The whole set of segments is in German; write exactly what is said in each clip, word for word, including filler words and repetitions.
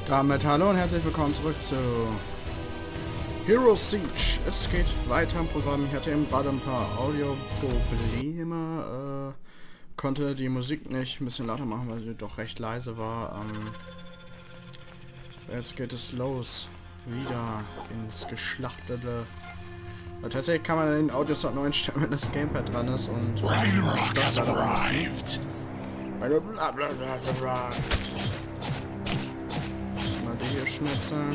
Damit hallo und herzlich willkommen zurück zu Heroes Siege. Es geht weiter im Programm. Ich hatte eben gerade ein paar Audioprobleme. Äh, konnte die Musik nicht ein bisschen lauter machen, weil sie doch recht leise war. Ähm, jetzt geht es los. Wieder ins Geschlachtete. Weil tatsächlich kann man den Audiosound nur einstellen, wenn das Gamepad dran ist und Ragnarok has arrived. Mal die hier schnitzeln.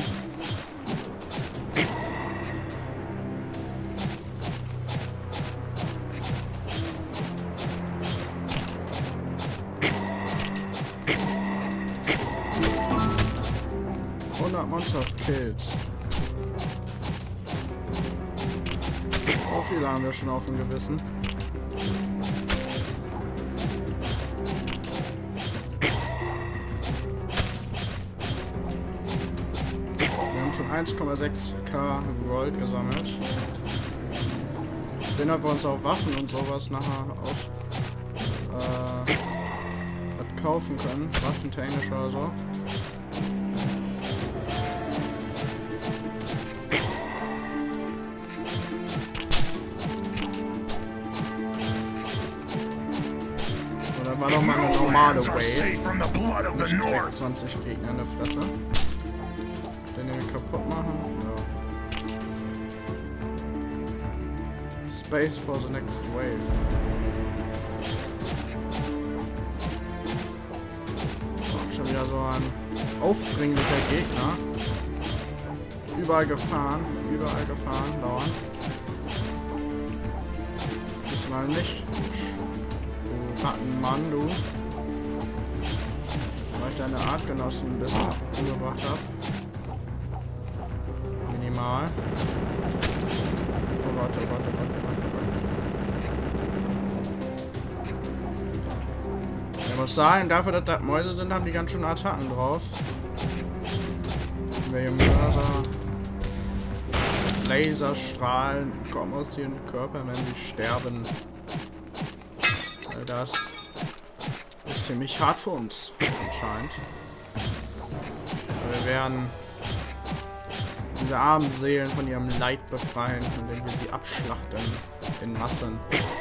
hundert Monster-Kills. So viele haben wir schon auf dem Gewissen. Schon eins Komma sechs K Gold gesammelt. Sehen, ob wir uns auch Waffen und sowas nachher aus äh, kaufen können. Waffentechnisch oder so. So, da war doch mal eine normale Wave. zwanzig Gegner in der Fresse. Den wir kaputt machen. Ja. Space for the next wave. Und schon wieder so ein aufdringlicher Gegner. Überall gefahren, überall gefahren, dauernd. Diesmal nicht. Du Rattenmann, du. Weil ich deine Artgenossen ein bisschen umgebracht habe. Mal. Oh Gott, oh Gott, oh Gott, oh Gott, oh Gott. Ich muss sagen, dafür, dass das Mäuse sind, haben die ganz schön Attacken drauf. Welche Mörser. Laserstrahlen kommen aus ihren Körpern, wenn sie sterben. Das ist ziemlich hart für uns, anscheinend. Wir werden diese armen Seelen von ihrem Leid befreien, indem wir sie abschlachten in Massen.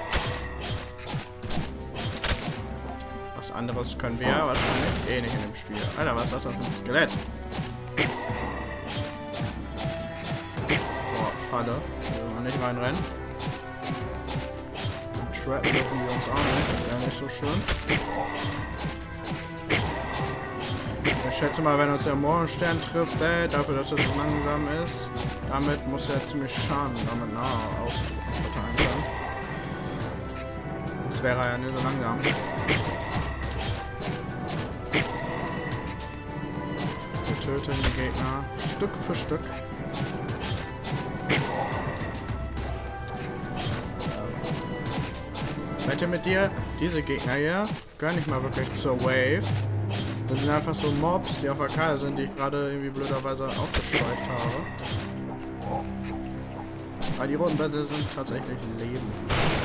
Was anderes können wir wahrscheinlich eh nicht in dem Spiel. Alter, was ist das für ein Skelett? Boah, Falle. Da will man nicht reinrennen. Und Trap dürfen wir uns auch nicht. Wäre nicht so schön. Ich schätze mal, wenn uns der Morgenstern trifft, ey, dafür, dass er so langsam ist, damit muss er ziemlich Schaden damit nahe ausverteilen können. Sonst wäre er ja nicht so langsam. Wir töten die Gegner Stück für Stück. Seid ihr mit dir? Diese Gegner hier gehören nicht mal wirklich zur Wave. Das sind einfach so Mobs, die auf der Karte sind, die ich gerade irgendwie blöderweise aufgescheucht habe. Aber die roten Bälle sind tatsächlich Leben.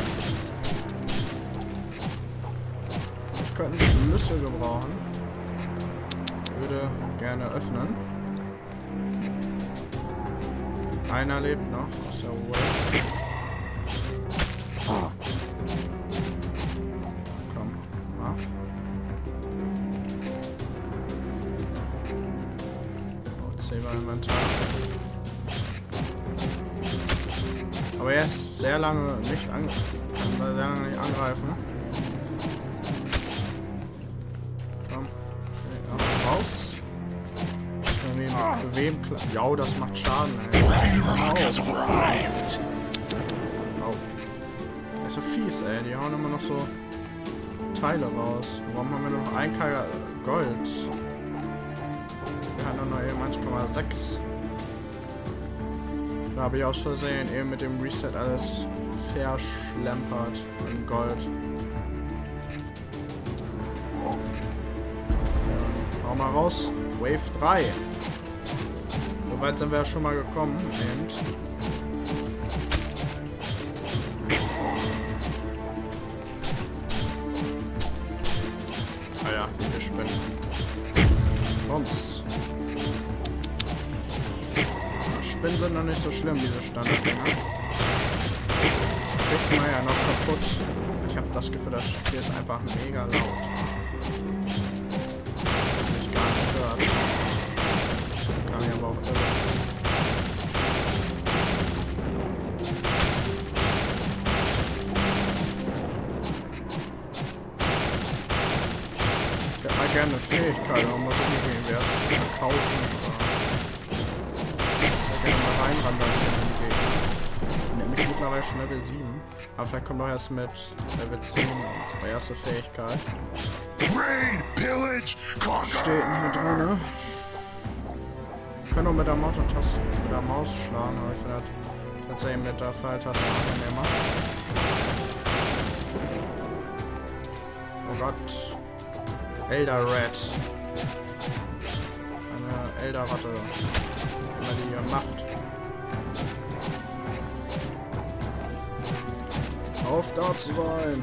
Ich könnte Schlüssel gebrauchen. Würde gerne öffnen. Einer lebt noch aus der Wave. Komm, mach. Inventar. Aber er ist sehr lange nicht an sehr lange nicht angreifen. Komm. Okay, raus. Wem, zu wem ja, das macht Schaden. Ey. Oh. Oh. Der ist so fies, ey. Die hauen immer noch so Teile raus. Warum haben wir nur noch ein K Gold? Noch eben eins Komma sechs. Da habe ich aus Versehen eben mit dem Reset alles verschlempert in Gold. Ja, hau mal raus. Wave drei. So weit sind wir ja schon mal gekommen. Und ah ja, wir spinnen. Bums. Spinnen sind noch nicht so schlimm, diese Standarddinger. Kriegt man ja noch kaputt. Ich habe das Gefühl, das Spiel ist einfach mega laut. Das mich gar nicht hört. Kann ich aber auch irre. Ich hätte mal gerne eine Fähigkeit, aber muss ich nicht irgendwie erst verkaufen oder gerne mal reinrandern in den Gegner. Nämlich mittlerweile schon Level sieben. Aber vielleicht kommt doch erst mit Level zehn unsere erste Fähigkeit. Steht hier drin. Ich kann nur mit der Maus-Taste mit der Maus schlagen, aber ich finde das tatsächlich mit der Pfeiltaste angenehmer. Oh Gott. Elder Rat. Eine Elder Ratte. Wenn die hier macht. Auf da zu sein.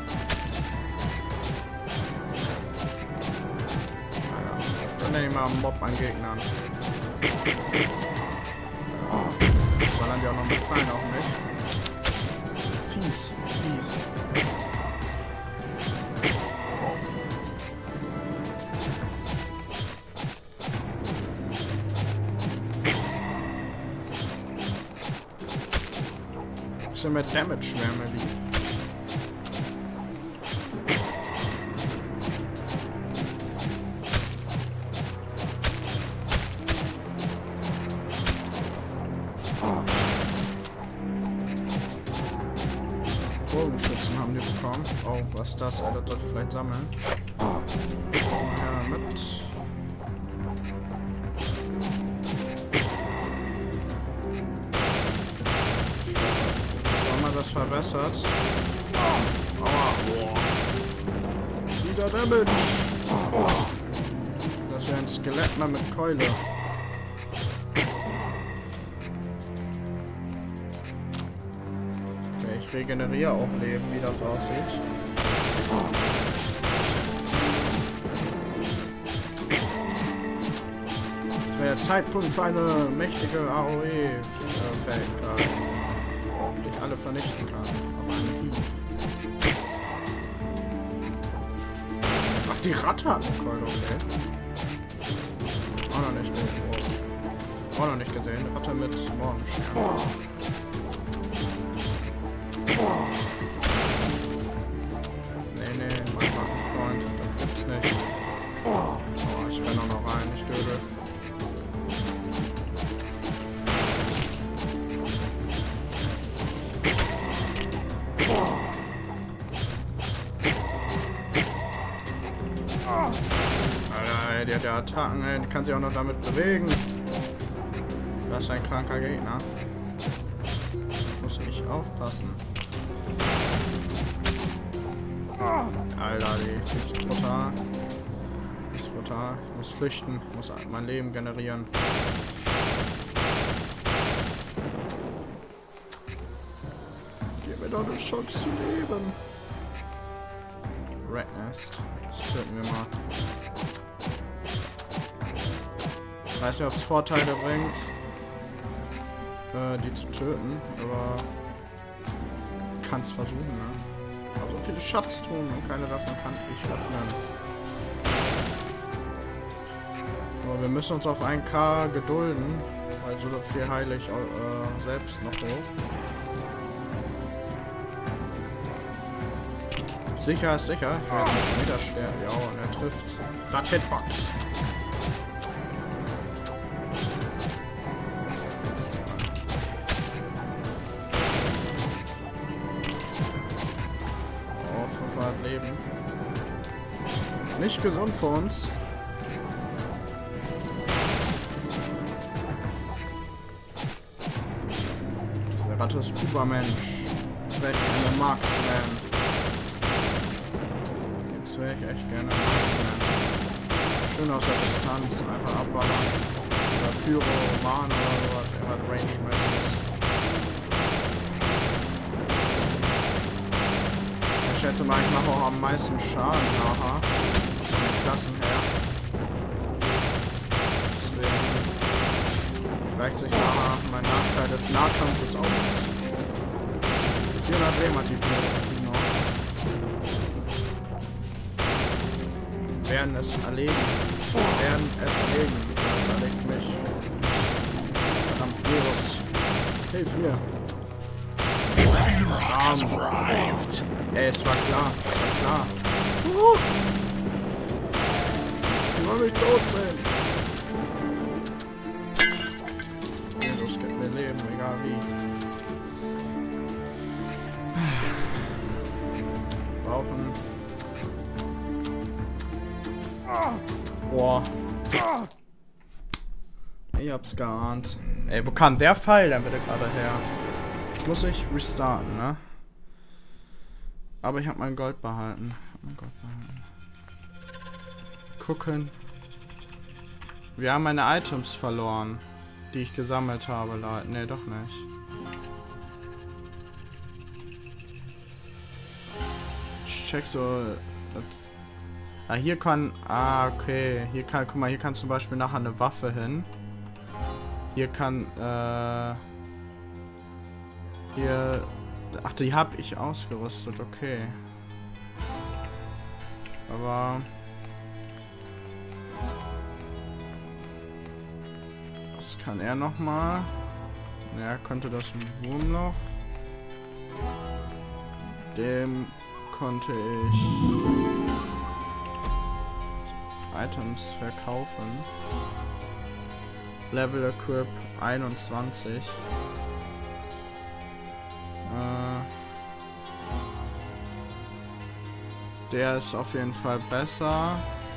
Naja, dann nenne ich mal einen Mob an Gegnern. Ja. Ballern die auch noch mit Fallen auf mich. Fies, fies. Bisschen mehr Damage wäre mir lieb. Bogenschützen haben die bekommen. Oh, was ist das? Alter, sollte ich vielleicht sammeln. Mal her damit. Das verbessert. Aua. Wieder Damage. Das wäre ein Skelett mal mit Keule. Okay, ich regeneriere auch Leben, wie das aussieht. Das wäre der Zeitpunkt für eine mächtige A O E-Fähigkeit. Alle vernichten kann. Auf einen Hieb. Ach, die Ratte hat eine Keule, okay. Auch noch nicht gesehen. Auch noch nicht gesehen. Eine Ratte mit Morgenstern. Nee, nee, mein Freund. Das gibt's nicht. Oh, ich renne auch noch rein, ich dödel. Alter, die hat ja Attacken, ey. Die kann sich auch noch damit bewegen. Das ist ein kranker Gegner. Muss ich aufpassen. Alter, die ist brutal. Die ist brutal. Ich muss flüchten. Ich muss mein Leben generieren. Gib mir doch eine Chance zu leben. Rat Nest. Das töten wir mal. Ich weiß nicht, ob es Vorteile bringt, äh, die zu töten, aber kann es versuchen, ne? Aber so viele Schatztruhen und keine davon kann ich öffnen. Aber wir müssen uns auf ein K gedulden, weil so viel heile ich äh, selbst noch hoch. Sicher ist sicher. Ich werde nicht wieder sterben. Ja, und er trifft. Das Hitbox. Oh, fünfhundert Leben. Nicht gesund für uns. Der Ratte ist Übermensch. Zweck eine Marksman. Wäre ich echt gerne. Schön aus der Distanz, einfach abballern. Oder Pyro, Mana oder sowas, der hat Range-mäßig. Ich schätze mal, ich mache auch am meisten Schaden nachher. Von den Klassen her. Gleicht sich nachher mein Nachteil des Nahkampfes aus. vierhundert Leben hat die Blöde noch. Werden es erlegen. Werden es erlegen. Das erlegt mich. Verdammt, Virus. Hilf mir. Um. Ey, es war klar. Es war klar. Uh. Ich will mich tot sehen. Virus gibt mir Leben, egal wie. Brauchen. Boah. Ich hab's geahnt. Ey, wo kam der Pfeil denn bitte gerade her? Jetzt muss ich restarten, ne? Aber ich habe mein Gold behalten. Mein Gold behalten. Gucken. Wir haben meine Items verloren, die ich gesammelt habe, Leute. Ne, doch nicht. Ich check so. Ah, hier kann... Ah, okay. Hier kann... Guck mal, hier kann zum Beispiel nachher eine Waffe hin. Hier kann... Äh, hier... Ach, die habe ich ausgerüstet. Okay. Aber... Was kann er nochmal? Ja, konnte das Wurm noch. Dem konnte ich... Items verkaufen. Level Equip einundzwanzig. Äh, der ist auf jeden Fall besser.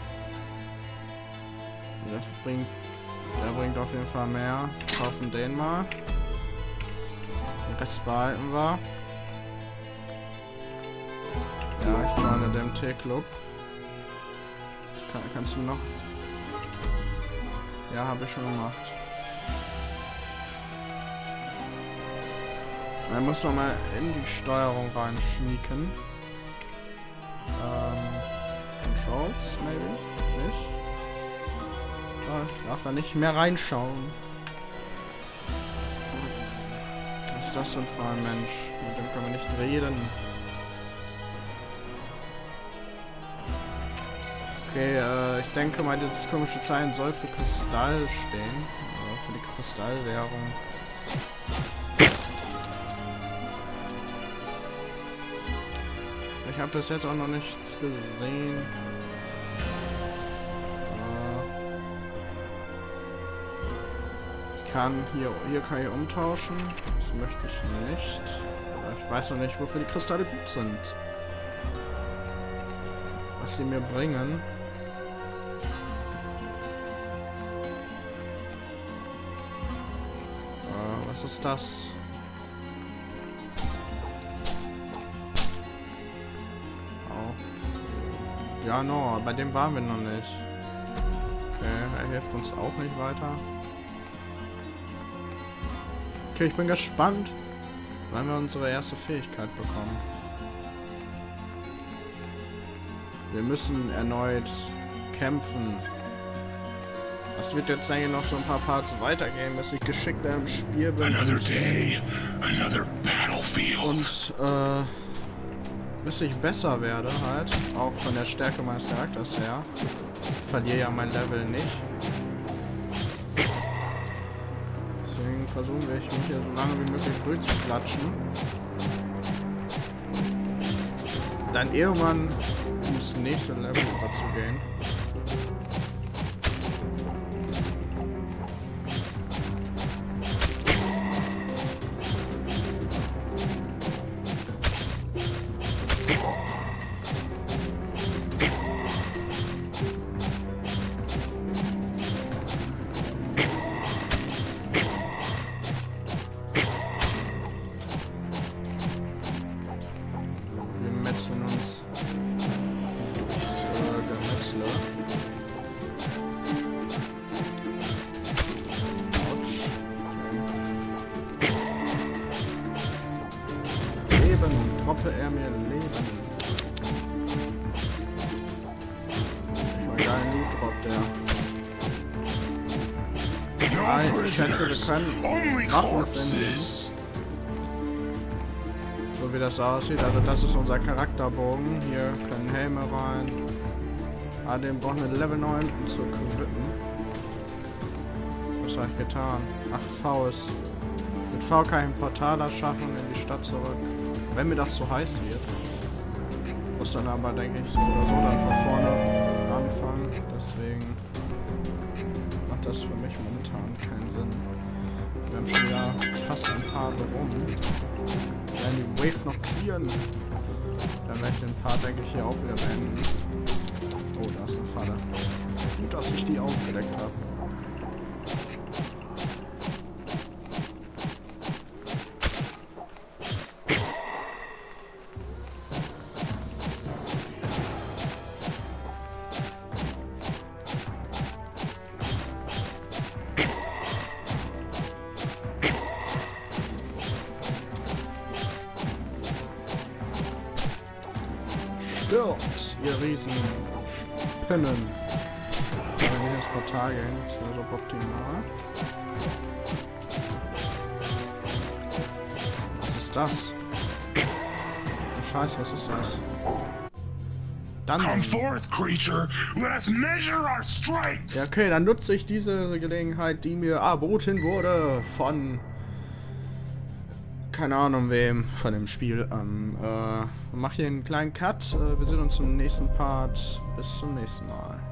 Der bringt, der bringt auf jeden Fall mehr. Wir kaufen den mal. Den Rest behalten wir. Ja, ich joine den T-Club. Kann, kannst du noch? Ja, habe ich schon gemacht. Man muss noch mal in die Steuerung reinschnieken. Ähm, Controls, maybe? Nicht? Ah, ich darf da nicht mehr reinschauen. Was ist das denn für ein Mensch? Mit dem können wir nicht reden. Okay, äh, ich denke mal, dieses komische Zeichen soll für Kristall stehen. Äh, für die Kristallwährung. Ich habe bis jetzt auch noch nichts gesehen. Äh, ich kann hier, hier kann ich umtauschen. Das möchte ich nicht. Ich weiß noch nicht, wofür die Kristalle gut sind. Was sie mir bringen. Was ist das? Oh. Ja, no, bei dem waren wir noch nicht. Okay, er hilft uns auch nicht weiter. Okay, ich bin gespannt, wann wir unsere erste Fähigkeit bekommen. Wir müssen erneut kämpfen. Das wird jetzt eigentlich noch so ein paar Parts weitergehen, bis ich geschickter im Spiel bin. Another day, another battlefield. Und äh, bis ich besser werde halt, auch von der Stärke meines Charakters her. Ich verliere ja mein Level nicht. Deswegen versuchen wir, mich hier so lange wie möglich durchzuklatschen. Dann irgendwann ins nächste Level überzugehen. Droppe er mir Leben. Ich war geil Loot droppt der. Ah, ich schätze, wir können Waffen finden. So wie das aussieht. Also das ist unser Charakterbogen. Hier können Helme rein. Ah, den brauchen wir Level neun, um zu equippen. Was habe ich getan? Ach, V ist... Mit V kann ich ein Portal erschaffen und in die Stadt zurück. Wenn mir das zu heiß wird. Muss dann aber, denke ich, so oder so dann von vorne anfangen. Deswegen macht das für mich momentan keinen Sinn. Wir haben schon wieder fast ein paar rum. Wir werden die Wave noch clearen. Dann werde ich den Part, denke ich, hier auch wieder beenden. Oh, da ist eine Falle. Gut, dass ich die aufgedeckt habe. Stirbt, ihr riesen Spinnen. Wenn wir hier ins Portal gehen, ist ja so optimal. Was ist das? Oh Scheiße, was ist das? Dann. Come forth, creature. Let us measure our strength. Ja, okay, dann nutze ich diese Gelegenheit, die mir erboten wurde von keine Ahnung wem von dem Spiel. Ähm, äh, mach hier einen kleinen Cut. Äh, wir sehen uns im nächsten Part. Bis zum nächsten Mal.